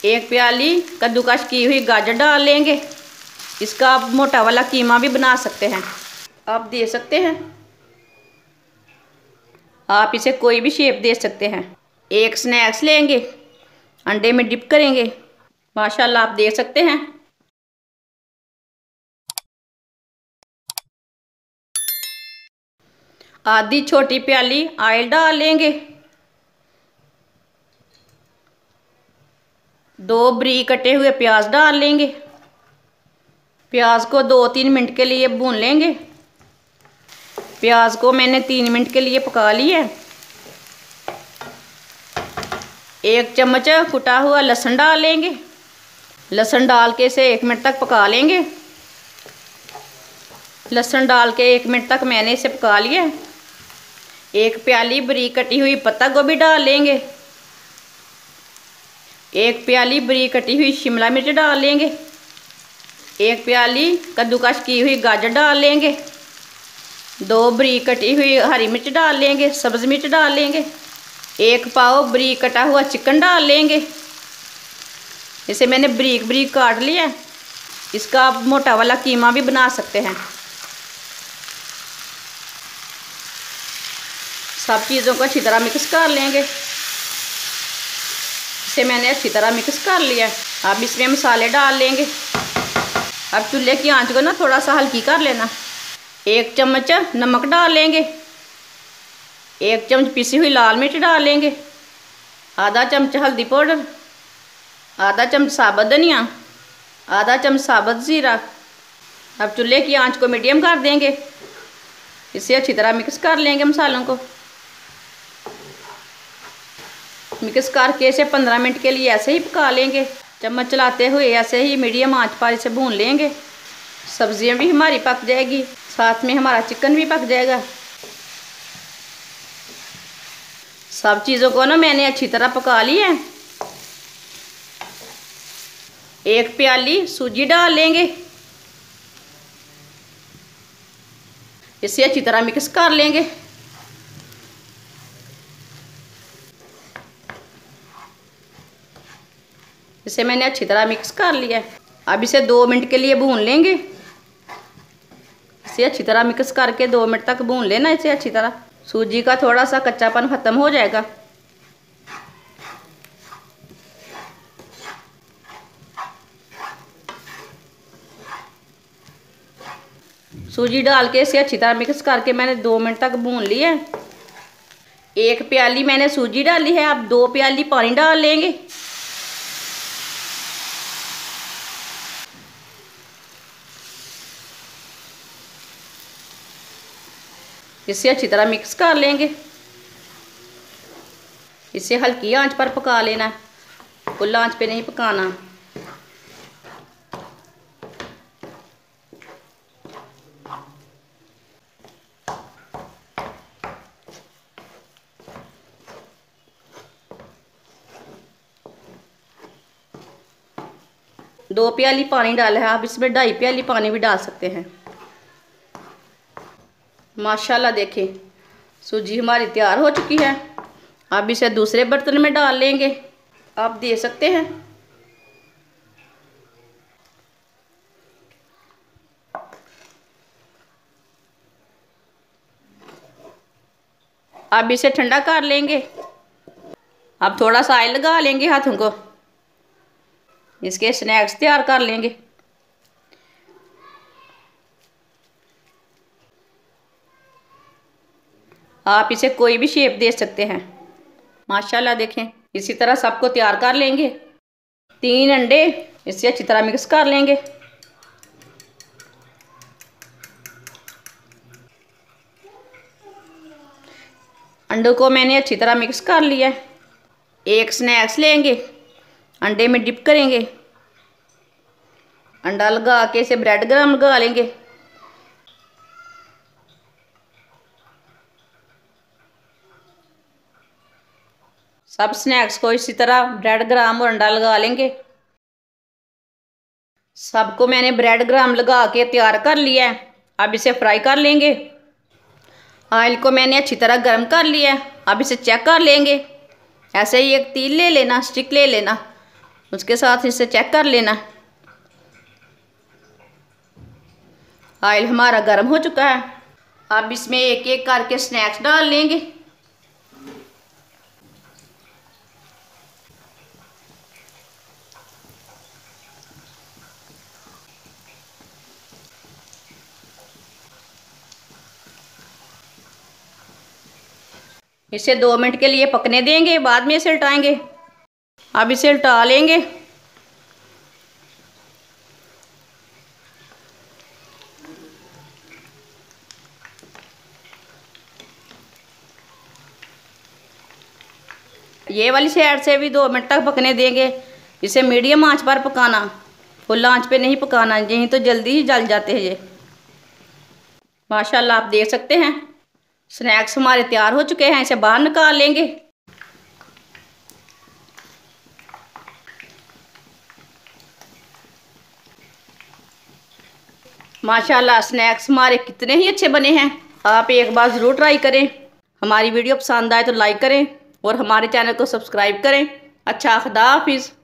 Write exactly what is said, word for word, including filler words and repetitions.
एक प्याली कद्दूकस की हुई गाजर डाल लेंगे। इसका आप मोटा वाला कीमा भी बना सकते हैं, आप दे सकते हैं। आप इसे कोई भी शेप दे सकते हैं। एक स्नैक्स लेंगे, अंडे में डिप करेंगे। माशाल्लाह आप देख सकते हैं। आधी छोटी प्याली ऑयल डाल लेंगे। दो बरीक कटे हुए प्याज डाल लेंगे। प्याज को दो तीन मिनट के लिए भून लेंगे। प्याज को मैंने तीन मिनट के लिए पका लिया। एक चम्मच कुटा हुआ लहसुन डाल लेंगे। लहसुन डाल के इसे एक मिनट तक पका लेंगे। लहसुन डाल के एक मिनट तक मैंने इसे पका लिया। एक प्याली बरीक कटी हुई पत्ता गोभी डाल लेंगे। एक प्याली बरीक कटी हुई शिमला मिर्च डाल लेंगे। एक प्याली कद्दूकस की हुई गाजर डाल लेंगे। दो बरीक कटी हुई हरी मिर्च डाल लेंगे, सब्ज़ मिर्च डाल लेंगे। एक पाव बरीक कटा हुआ चिकन डाल लेंगे। इसे मैंने बरीक बरीक काट लिया। इसका आप मोटा वाला कीमा भी बना सकते हैं। सब चीज़ों को अच्छी तरह मिक्स कर लेंगे। इसे मैंने अच्छी तरह मिक्स कर लिया। अब इसमें मसाले डाल लेंगे। अब चूल्हे की आंच को ना थोड़ा सा हल्की कर लेना। एक चम्मच नमक डाल लेंगे। एक चम्मच पिसी हुई लाल मिर्च डाल लेंगे। आधा चम्मच हल्दी पाउडर, आधा चम्मच साबुत धनिया, आधा चम्मच साबुत ज़ीरा। अब चूल्हे की आंच को मीडियम कर देंगे। इसे अच्छी तरह मिक्स कर लेंगे मसालों को। मिक्स करके इसे पंद्रह मिनट के लिए ऐसे ही पका लेंगे। चम्मच चलाते हुए ऐसे ही मीडियम आंच पर इसे भून लेंगे। सब्जियां भी हमारी पक जाएगी, साथ में हमारा चिकन भी पक जाएगा। सब चीज़ों को ना मैंने अच्छी तरह पका लिया है। एक प्याली सूजी डाल लेंगे। इसे अच्छी तरह मिक्स कर लेंगे। इसे मैंने अच्छी तरह मिक्स कर लिया। अब इसे दो मिनट के लिए भून लेंगे। इसे अच्छी तरह मिक्स करके दो मिनट तक भून लेना इसे अच्छी तरह। सूजी का थोड़ा सा कच्चापन ख़त्म हो जाएगा। सूजी डाल के इसे अच्छी तरह मिक्स करके मैंने दो मिनट तक भून लिया। एक प्याली मैंने सूजी डाली है। अब दो प्याली पानी डाल लेंगे। इसे अच्छी तरह मिक्स कर लेंगे। इसे हल्की आंच पर पका लेना, फुल आंच पे नहीं पकाना। दो प्याली पानी डाला है, आप इसमें ढाई प्याली पानी भी डाल सकते हैं। माशाल्लाह देखें, सूजी हमारी तैयार हो चुकी है। अब इसे दूसरे बर्तन में डाल लेंगे, आप दे सकते हैं। अब इसे ठंडा कर लेंगे। अब थोड़ा सा ऑयल लगा लेंगे हाथों को। इसके स्नैक्स तैयार कर लेंगे। आप इसे कोई भी शेप दे सकते हैं। माशाल्लाह देखें, इसी तरह सबको तैयार कर लेंगे। तीन अंडे इसे अच्छी तरह मिक्स कर लेंगे। अंडों को मैंने अच्छी तरह मिक्स कर लिया। एक स्नैक्स लेंगे, अंडे में डिप करेंगे। अंडा लगा के इसे ब्रेड क्रम्ब लगा लेंगे। सब स्नैक्स को इसी तरह ब्रेड क्रम्ब और अंडा लगा लेंगे। सबको मैंने ब्रेड क्रम्ब लगा के तैयार कर लिया है। अब इसे फ्राई कर लेंगे। ऑयल को मैंने अच्छी तरह गर्म कर लिया है। अब इसे चेक कर लेंगे। ऐसे ही एक तिल ले लेना, स्टिक ले लेना। उसके साथ इसे चेक कर लेना। ऑयल हमारा गर्म हो चुका है। अब इसमें एक एक करके स्नैक्स डाल लेंगे। इसे दो मिनट के लिए पकने देंगे, बाद में इसे उल्टाएंगे। अब इसे उल्टा लेंगे। ये वाली साइड से भी दो मिनट तक पकने देंगे। इसे मीडियम आंच पर पकाना, फुल आंच पे नहीं पकाना, यहीं तो जल्दी ही जल जाते हैं ये। माशाल्लाह आप देख सकते हैं स्नैक्स हमारे तैयार हो चुके हैं। इसे बाहर निकाल लेंगे। माशाल्लाह स्नैक्स हमारे कितने ही अच्छे बने हैं। आप एक बार ज़रूर ट्राई करें। हमारी वीडियो पसंद आए तो लाइक करें और हमारे चैनल को सब्सक्राइब करें। अच्छा, खुदा हाफिज़।